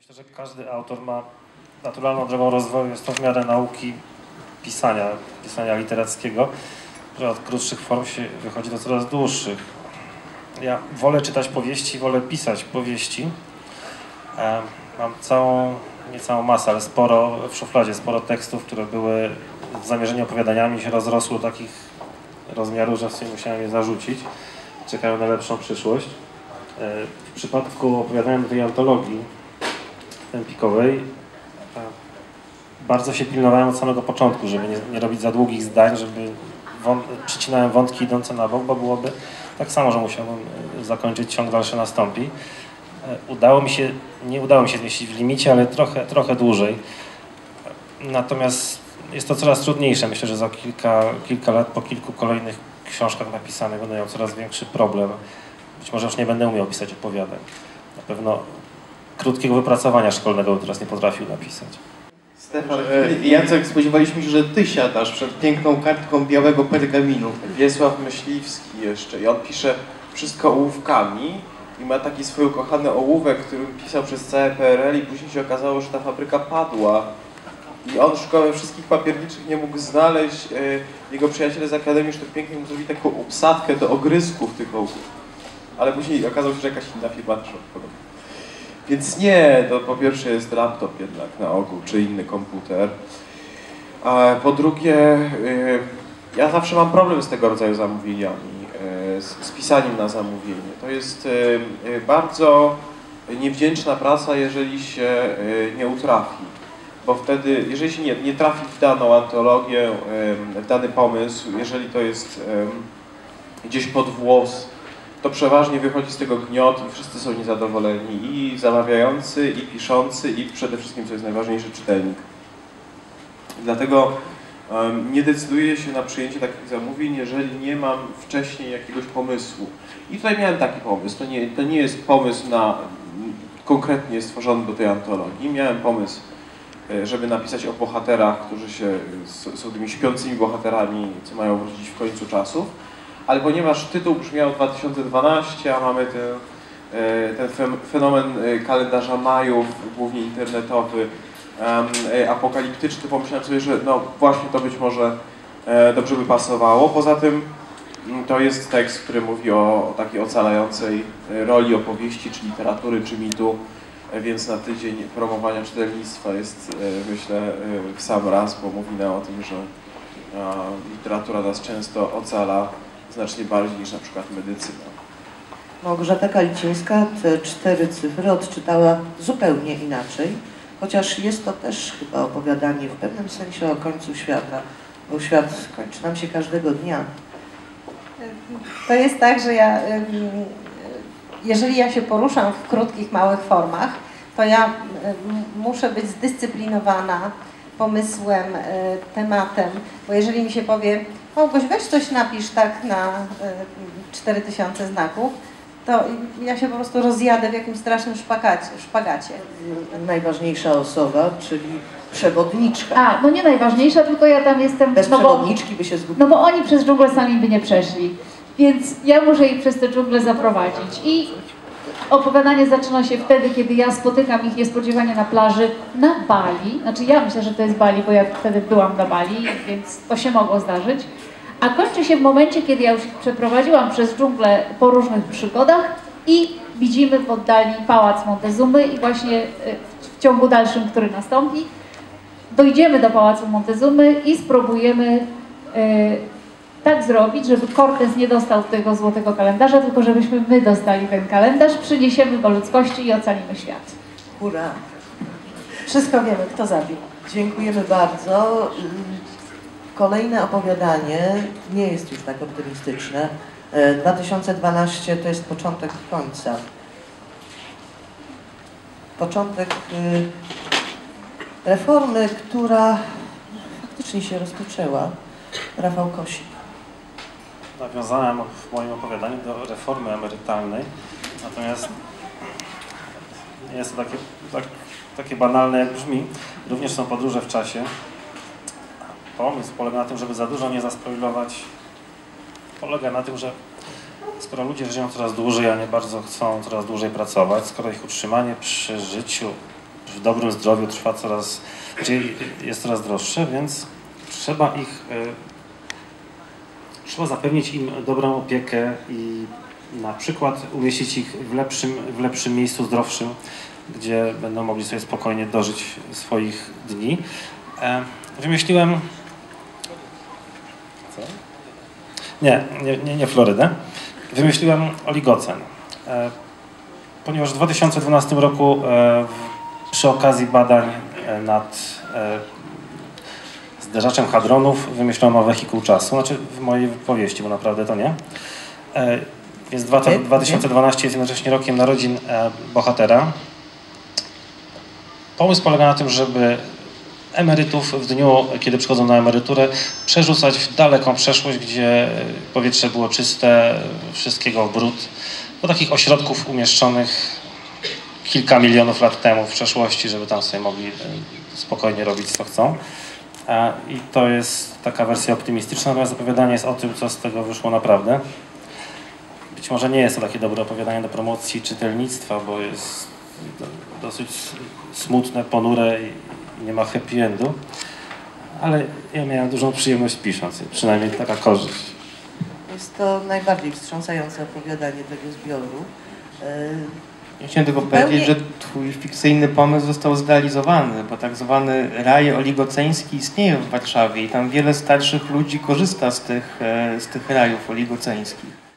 Myślę, że każdy autor ma naturalną drogą rozwoju, jest to w miarę nauki pisania literackiego, że od krótszych form się wychodzi do coraz dłuższych. Ja wolę czytać powieści, wolę pisać powieści. Mam nie całą masę, ale sporo w szufladzie, sporo tekstów, które były w zamierzeniu opowiadaniami, się rozrosły do takich rozmiarów, że w sumie musiałem je zarzucić. Czekają na lepszą przyszłość. W przypadku opowiadania do tej antologii tempikowej bardzo się pilnowałem od samego początku, żeby nie robić za długich zdań, żeby przycinałem wątki idące na bok, bo byłoby tak samo, że musiałbym zakończyć, ciąg dalszy nastąpi. Nie udało mi się zmieścić w limicie, ale trochę dłużej. Natomiast jest to coraz trudniejsze. Myślę, że za kilka lat, po kilku kolejnych książkach napisanych będę miał coraz większy problem. Być może już nie będę umiał pisać opowiadań. Na pewno krótkiego wypracowania szkolnego bym teraz nie potrafił napisać. Stefan, Jacek, spodziewaliśmy się, że ty siadasz przed piękną kartką białego pergaminu. Wiesław Myśliwski jeszcze i on pisze wszystko ołówkami i ma taki swój ukochany ołówek, którym pisał przez całe PRL i później się okazało, że ta fabryka padła i on szukał we wszystkich papierniczych, nie mógł znaleźć. Jego przyjaciele z Akademii już to pięknie mu zrobili taką obsadkę do ogryzków tych ołówków, ale później okazało się, że jakaś inna firma też podobna. Więc nie, to po pierwsze jest laptop jednak na ogół, czy inny komputer. A po drugie, ja zawsze mam problem z tego rodzaju zamówieniami, z pisaniem na zamówienie. To jest bardzo niewdzięczna praca, jeżeli się nie utrafi. Bo wtedy, jeżeli się nie trafi w daną antologię, w dany pomysł, jeżeli to jest gdzieś pod włos, to przeważnie wychodzi z tego gniot i wszyscy są niezadowoleni. I zamawiający, i piszący, i przede wszystkim, co jest najważniejsze, czytelnik. Dlatego nie decyduję się na przyjęcie takich zamówień, jeżeli nie mam wcześniej jakiegoś pomysłu. I tutaj miałem taki pomysł. To nie jest pomysł konkretnie stworzony do tej antologii. Miałem pomysł, żeby napisać o bohaterach, którzy są tymi śpiącymi bohaterami, co mają wrócić w końcu czasów. Ale ponieważ tytuł brzmiał 2012, a mamy ten fenomen kalendarza majów, głównie internetowy, apokaliptyczny, pomyślałem sobie, że no właśnie to być może dobrze by pasowało. Poza tym to jest tekst, który mówi o takiej ocalającej roli opowieści, czy literatury, czy mitu, więc na tydzień promowania czytelnictwa jest, myślę, w sam raz, bo mówi nam o tym, że literatura nas często ocala znacznie bardziej niż na przykład medycyna. Małgorzata Kalicińska te 4 cyfry odczytała zupełnie inaczej, chociaż jest to też chyba opowiadanie w pewnym sensie o końcu świata, bo świat kończy nam się każdego dnia. To jest tak, że jeżeli ja się poruszam w krótkich, małych formach, to ja muszę być zdyscyplinowana pomysłem, tematem, bo jeżeli mi się powie, Małgoś, weź coś napisz tak na 4000 znaków, to ja się po prostu rozjadę w jakimś strasznym szpagacie. Najważniejsza osoba, czyli przewodniczka. No nie najważniejsza, tylko ja tam jestem... Bez przewodniczki by się zgubiła. No bo oni przez dżunglę sami by nie przeszli, więc ja muszę ich przez tę dżunglę zaprowadzić. I opowiadanie zaczyna się wtedy, kiedy ja spotykam ich niespodziewanie na plaży na Bali. Znaczy ja myślę, że to jest Bali, bo ja wtedy byłam na Bali, więc to się mogło zdarzyć. A kończy się w momencie, kiedy ja już ich przeprowadziłam przez dżunglę po różnych przygodach i widzimy w oddali pałac Montezumy i właśnie w ciągu dalszym, który nastąpi, dojdziemy do pałacu Montezumy i spróbujemy tak zrobić, żeby Cortez nie dostał tego złotego kalendarza, tylko żebyśmy my dostali ten kalendarz, przyniesiemy go ludzkości i ocalimy świat. Hurra! Wszystko wiemy, kto zabił. Dziękujemy bardzo. Kolejne opowiadanie nie jest już tak optymistyczne. 2012 to jest początek końca. Początek reformy, która faktycznie się rozpoczęła. Rafał Kosik. Nawiązałem w moim opowiadaniu do reformy emerytalnej, natomiast nie jest to takie banalne, jak brzmi. Również są podróże w czasie. Pomysł polega na tym, żeby za dużo nie zaspoilować. Polega na tym, że skoro ludzie żyją coraz dłużej, a nie bardzo chcą coraz dłużej pracować, skoro ich utrzymanie przy życiu w dobrym zdrowiu trwa jest coraz droższe, więc trzeba zapewnić im dobrą opiekę i na przykład umieścić ich w lepszym miejscu, zdrowszym, gdzie będą mogli sobie spokojnie dożyć swoich dni. Wymyśliłem... Co? Nie Florydę. Wymyśliłem oligocen. Ponieważ w 2012 roku przy okazji badań nad zderzaczem hadronów wymyślono wehikuł czasu. Znaczy w mojej powieści, bo naprawdę to nie. Więc 2012 jest jednocześnie rokiem narodzin bohatera. Pomysł polega na tym, żeby emerytów w dniu, kiedy przychodzą na emeryturę, przerzucać w daleką przeszłość, gdzie powietrze było czyste, wszystkiego w brud, do takich ośrodków umieszczonych kilka milionów lat temu w przeszłości, żeby tam sobie mogli spokojnie robić, co chcą. I to jest taka wersja optymistyczna, natomiast opowiadanie jest o tym, co z tego wyszło naprawdę. Być może nie jest to takie dobre opowiadanie do promocji czytelnictwa, bo jest dosyć smutne, ponure i nie ma happy endu, ale ja miałem dużą przyjemność pisząc, przynajmniej taka korzyść. Jest to najbardziej wstrząsające opowiadanie tego zbioru. Ja chciałem tylko powiedzieć, że twój fikcyjny pomysł został zrealizowany, bo tak zwany raj oligoceński istnieje w Warszawie i tam wiele starszych ludzi korzysta z tych rajów oligoceńskich.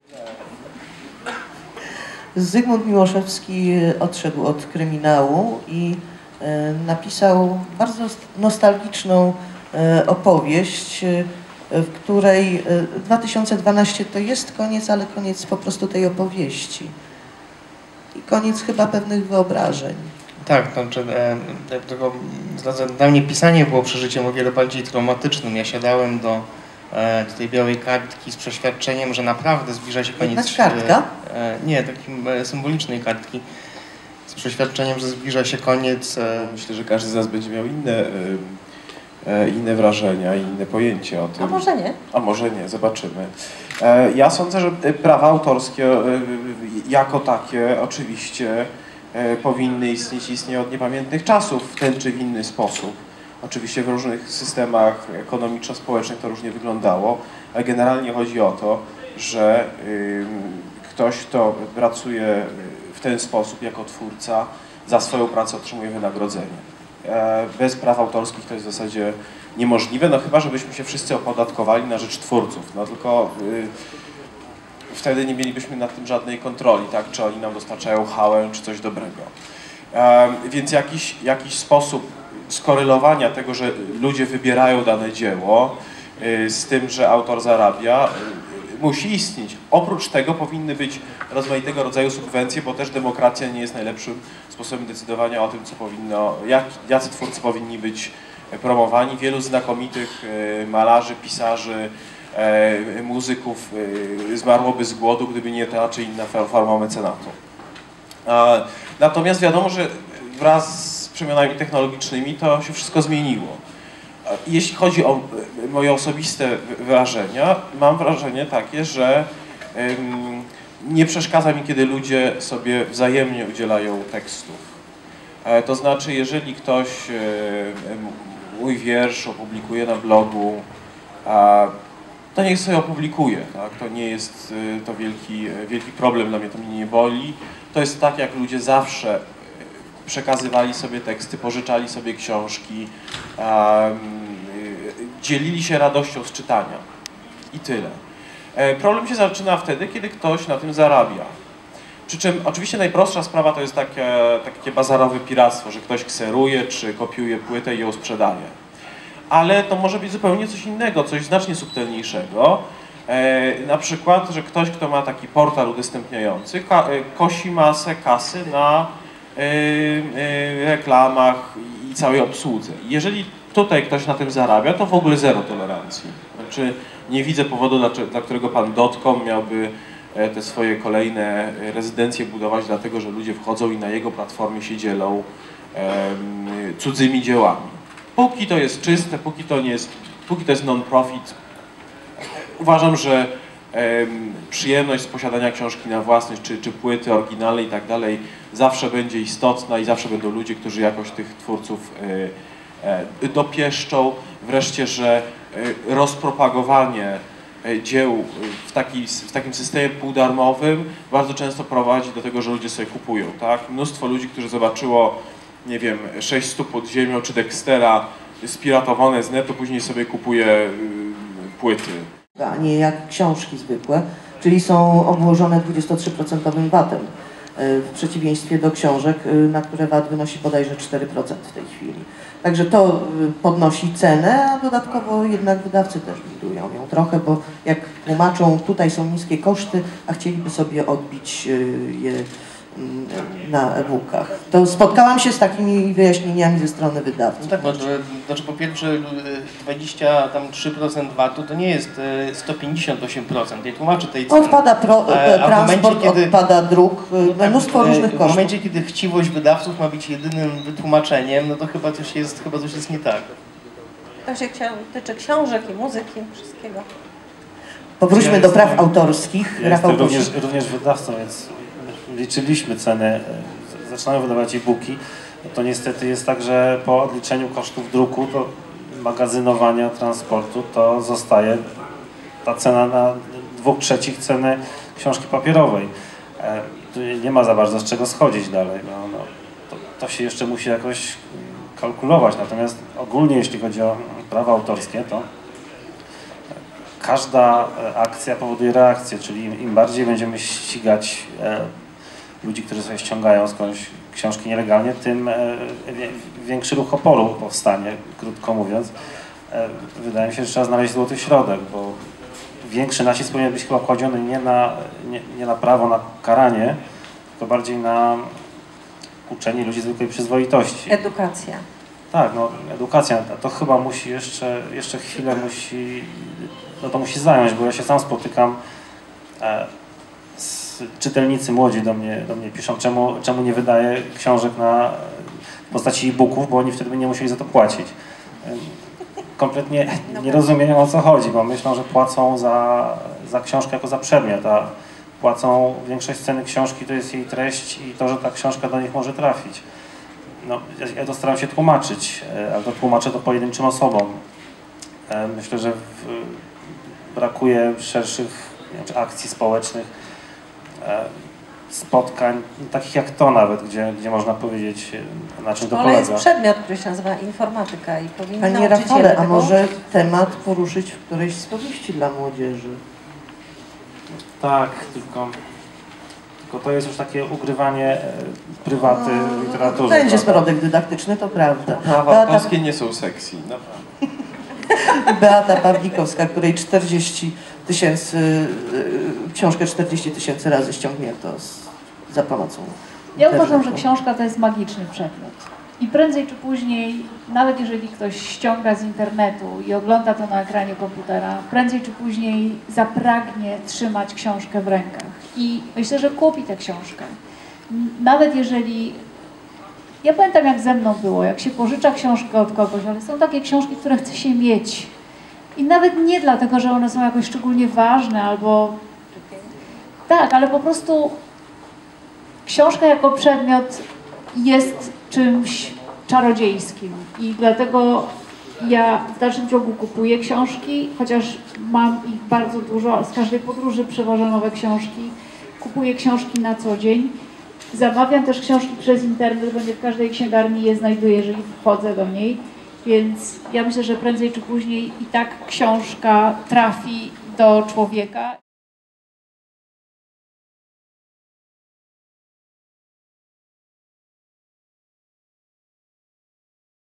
Zygmunt Miłoszewski odszedł od kryminału i napisał bardzo nostalgiczną opowieść, w której 2012 to jest koniec, ale koniec po prostu tej opowieści. I koniec chyba pewnych wyobrażeń. Tak, dla mnie pisanie było przeżyciem o wiele bardziej traumatycznym. Ja siadałem do tej białej kartki z przeświadczeniem, że naprawdę zbliża się koniec... Jednak kartka? Nie, takiej symbolicznej kartki. Z przeświadczeniem, że zbliża się koniec... Myślę, że każdy z nas będzie miał inne wrażenia i inne pojęcie o tym. A może nie? A może nie, zobaczymy. Ja sądzę, że prawa autorskie jako takie oczywiście powinny istnieć, istnieją od niepamiętnych czasów w ten czy w inny sposób. Oczywiście w różnych systemach ekonomiczno-społecznych to różnie wyglądało, ale generalnie chodzi o to, że ktoś, kto pracuje w ten sposób jako twórca, za swoją pracę otrzymuje wynagrodzenie. Bez praw autorskich to jest w zasadzie niemożliwe, no chyba żebyśmy się wszyscy opodatkowali na rzecz twórców, no tylko wtedy nie mielibyśmy nad tym żadnej kontroli, tak, czy oni nam dostarczają hałę, czy coś dobrego. Więc jakiś sposób skorelowania tego, że ludzie wybierają dane dzieło z tym, że autor zarabia, musi istnieć. Oprócz tego powinny być rozmaitego rodzaju subwencje, bo też demokracja nie jest najlepszym sposobem decydowania o tym, co powinno, jacy twórcy powinni być promowani. Wielu znakomitych malarzy, pisarzy, muzyków zmarłoby z głodu, gdyby nie ta czy inna forma mecenatu. Natomiast wiadomo, że wraz z przemianami technologicznymi to się wszystko zmieniło. Jeśli chodzi o moje osobiste wrażenia, mam wrażenie takie, że nie przeszkadza mi, kiedy ludzie sobie wzajemnie udzielają tekstów. To znaczy, jeżeli ktoś mój wiersz opublikuje na blogu, to niech sobie opublikuje. Tak? To nie jest to wielki problem, dla mnie to mnie nie boli. To jest tak, jak ludzie zawsze przekazywali sobie teksty, pożyczali sobie książki, dzielili się radością z czytania. I tyle. Problem się zaczyna wtedy, kiedy ktoś na tym zarabia. Przy czym oczywiście najprostsza sprawa to jest takie bazarowe piractwo, że ktoś kseruje czy kopiuje płytę i ją sprzedaje. Ale to może być zupełnie coś innego, coś znacznie subtelniejszego. Na przykład, że ktoś, kto ma taki portal udostępniający, kosi masę kasy na reklamach i całej obsłudze. Jeżeli tutaj ktoś na tym zarabia, to w ogóle zero tolerancji. Znaczy, nie widzę powodu, dla którego pan .com miałby te swoje kolejne rezydencje budować, dlatego że ludzie wchodzą i na jego platformie się dzielą cudzymi dziełami. Póki to jest czyste, póki to jest non-profit, uważam, że przyjemność z posiadania książki na własność, czy płyty oryginalnej i tak dalej, zawsze będzie istotna i zawsze będą ludzie, którzy jakoś tych twórców dopieszczą. Wreszcie, że rozpropagowanie dzieł w takim systemie półdarmowym bardzo często prowadzi do tego, że ludzie sobie kupują, tak? Mnóstwo ludzi, którzy zobaczyło, nie wiem, 6 stóp pod ziemią czy Dextera spiratowane z netu, później sobie kupuje płyty. A nie jak książki zwykłe, czyli są obłożone 23% VAT-em, w przeciwieństwie do książek, na które VAT wynosi bodajże 4% w tej chwili. Także to podnosi cenę, a dodatkowo jednak wydawcy też budują ją trochę, bo jak tłumaczą, tutaj są niskie koszty, a chcieliby sobie odbić je na e-bookach. To spotkałam się z takimi wyjaśnieniami ze strony wydawców. No tak, bo znaczy po pierwsze 23% VAT-u to nie jest 158%. Nie tłumaczę tej ceny. Odpada transport, odpada druk, mnóstwo różnych kosztów. W momencie, kiedy chciwość wydawców ma być jedynym wytłumaczeniem, no to chyba coś jest nie tak. To się tyczy książek i muzyki, wszystkiego. Powróćmy do praw autorskich. Ja jestem również wydawcą, więc liczyliśmy cenę, zaczynają wydawać e-booki. To niestety jest tak, że po odliczeniu kosztów druku, to magazynowania, transportu, to zostaje ta cena na 2/3 ceny książki papierowej. Tu nie ma za bardzo z czego schodzić dalej. To się jeszcze musi jakoś kalkulować. Natomiast ogólnie, jeśli chodzi o prawa autorskie, to każda akcja powoduje reakcję, czyli im bardziej będziemy ścigać ludzi, którzy sobie ściągają skądś książki nielegalnie, tym większy ruch oporu powstanie, krótko mówiąc. Wydaje mi się, że trzeba znaleźć złoty środek, bo większy nacisk powinien być chyba kładziony nie na prawo, na karanie, tylko bardziej na uczenie ludzi zwykłej przyzwoitości. Edukacja. Tak, no edukacja, to chyba musi jeszcze chwilę to musi zająć, bo ja się sam spotykam, czytelnicy młodzi do mnie piszą, czemu nie wydaje książek w postaci e-booków, bo oni wtedy by nie musieli za to płacić. Kompletnie nie rozumieją, o co chodzi, bo myślą, że płacą za książkę jako za przedmiot, a płacą większość ceny książki, to jest jej treść i to, że ta książka do nich może trafić. No, ja to staram się tłumaczyć, ale to tłumaczę to pojedynczym osobom. Myślę, że brakuje szerszych akcji społecznych, spotkań, takich jak to nawet, gdzie można powiedzieć, na czym to polega. Ale jest przedmiot, który się nazywa informatyka i powinien Panie Rafale, a może temat poruszyć w którejś z powieści dla młodzieży? Tak, tylko to jest już takie ugrywanie prywaty w literaturze. Będzie środek dydaktyczny, to prawda. Prawa autorskie nie są sexy, naprawdę. Beata Pawlikowska, której książkę 40 000 razy ściągnięto za pomocą. Ja uważam, że książka to jest magiczny przedmiot. I prędzej czy później, nawet jeżeli ktoś ściąga z internetu i ogląda to na ekranie komputera, prędzej czy później zapragnie trzymać książkę w rękach. I myślę, że kupi tę książkę. Nawet jeżeli... Ja pamiętam, jak ze mną było, jak się pożycza książkę od kogoś, ale są takie książki, które chce się mieć. I nawet nie dlatego, że one są jakoś szczególnie ważne, albo... Tak, ale po prostu książka jako przedmiot jest czymś czarodziejskim. I dlatego ja w dalszym ciągu kupuję książki, chociaż mam ich bardzo dużo, z każdej podróży przewożę nowe książki. Kupuję książki na co dzień. Zamawiam też książki przez internet, bo nie w każdej księgarni je znajduję, jeżeli wchodzę do niej. Więc ja myślę, że prędzej czy później i tak książka trafi do człowieka.